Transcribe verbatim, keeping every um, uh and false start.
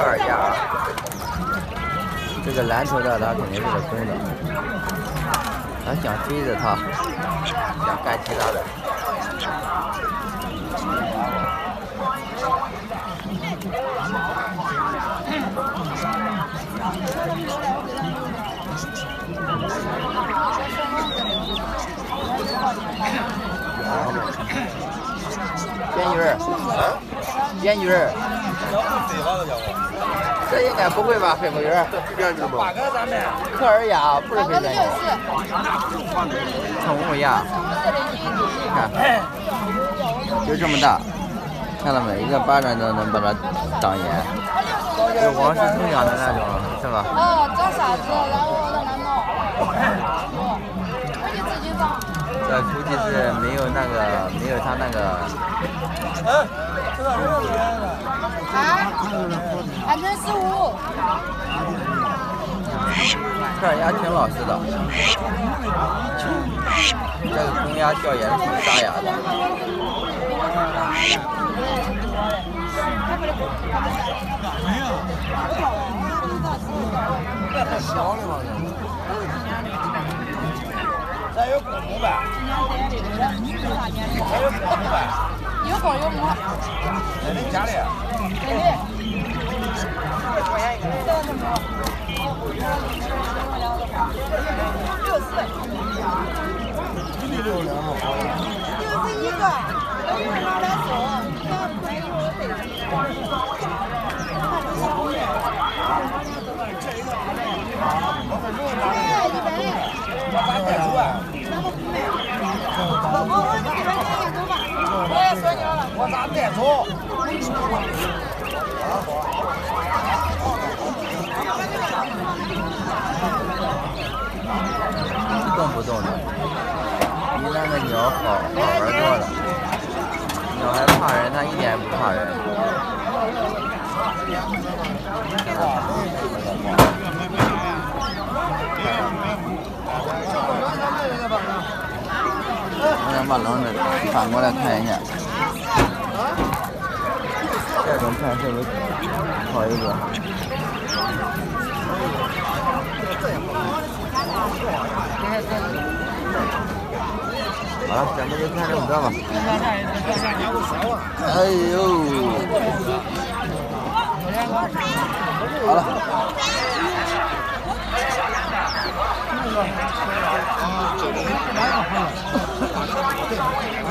尔亚，这个蓝头的它肯定是个公的，它想追着它，想干其他的。鲣鱼儿，鲣鱼儿，这应该不会吧？黑木鱼儿，科尔雅不是黑鲣鱼，宠物鸭，看，就这么大，看到没？一个巴掌都能把它挡严，是王氏通养的那种，是吧？ 哦，长啥子？然后让它弄，我就自己长。 这估计是没有那个，没有它那个。 啊？安全十五。 科尔鸭挺老实的，这个公鸭叫也是挺沙哑的。 太小了嘛，咱有公母呗？咱有公母呗？ 有公有母。 在你家里？ 对对。六十。 六两毛。 六十一个，我一会儿拿来送，那不是我得我咋带走啊？ 我我这边带走吧，我也说你了， 我咋带走？ 一动不动的，比那个鸟好好玩多了。鸟还怕人，它一点也不怕人。我想把笼子反过来看一下，这种看是不是好一点？好了，咱们就看这么着吧。哎呦，好了。啊，这个